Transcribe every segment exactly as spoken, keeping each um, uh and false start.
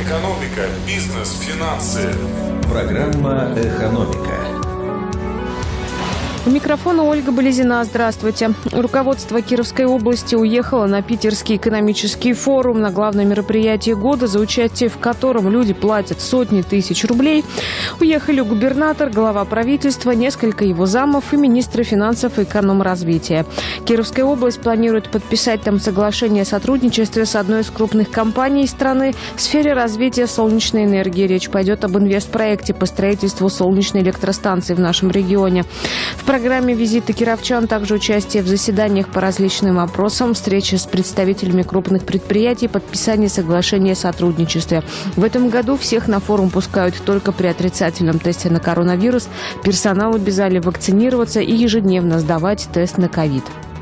Экономика, бизнес, финансы. Программа «Экономика». У микрофона Ольга Болезина. Здравствуйте. Руководство Кировской области уехало на Питерский экономический форум, на главное мероприятие года, за участие в котором люди платят сотни тысяч рублей. Уехали губернатор, глава правительства, несколько его замов и министры финансов и экономразвития. Кировская область планирует подписать там соглашение о сотрудничестве с одной из крупных компаний страны в сфере развития солнечной энергии. Речь пойдет об инвестпроекте по строительству солнечной электростанции в нашем регионе. В программе визита кировчан также участие в заседаниях по различным вопросам, встречи с представителями крупных предприятий, подписание соглашения о сотрудничестве. В этом году всех на форум пускают только при отрицательном тесте на коронавирус. Персонал обязали вакцинироваться и ежедневно сдавать тест на ковид.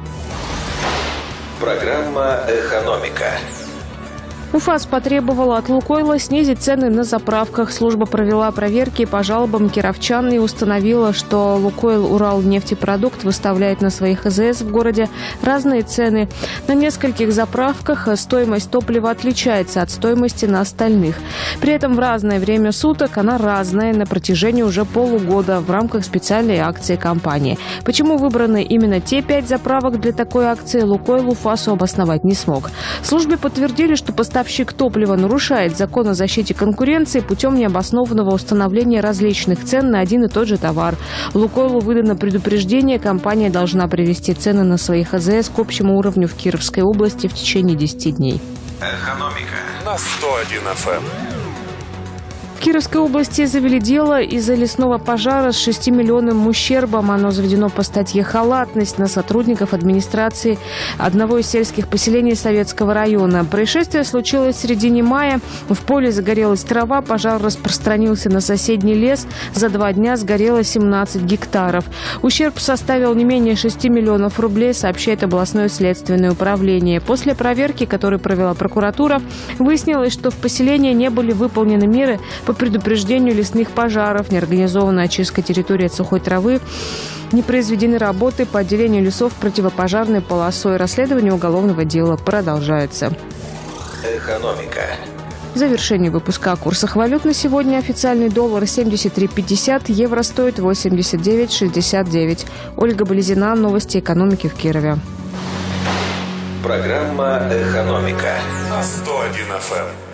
Программа «Экономика». УФАС потребовала от «Лукойла» снизить цены на заправках. Служба провела проверки по жалобам кировчан и установила, что «Лукойл Уралнефтепродукт» выставляет на своих АЗС в городе разные цены. На нескольких заправках стоимость топлива отличается от стоимости на остальных. При этом в разное время суток она разная на протяжении уже полугода в рамках специальной акции компании. Почему выбраны именно те пять заправок для такой акции, «Лукойл» УФАСу обосновать не смог. В службе подтвердили, что поставщик Поставщик топлива нарушает закон о защите конкуренции путем необоснованного установления различных цен на один и тот же товар. «Лукойлу» выдано предупреждение, компания должна привести цены на своих АЗС к общему уровню в Кировской области в течение десяти дней. Экономика на сто один эф эм. В Кировской области завели дело из-за лесного пожара с шестимиллионным ущербом. Оно заведено по статье «Халатность» на сотрудников администрации одного из сельских поселений Советского района. Происшествие случилось в середине мая. В поле загорелась трава, пожар распространился на соседний лес. За два дня сгорело семнадцать гектаров. Ущерб составил не менее шести миллионов рублей, сообщает областное следственное управление. После проверки, которую провела прокуратура, выяснилось, что в поселении не были выполнены меры по предупреждению лесных пожаров, не организована очистка территории от сухой травы, не произведены работы по отделению лесов противопожарной полосой. Расследование уголовного дела продолжается. «Экономика». В завершении выпуска о курсах валют на сегодня: официальный доллар семьдесят три пятьдесят, евро стоит восемьдесят девять шестьдесят девять. Ольга Болезина, новости экономики в Кирове. Программа «Экономика» на сто один эф эм.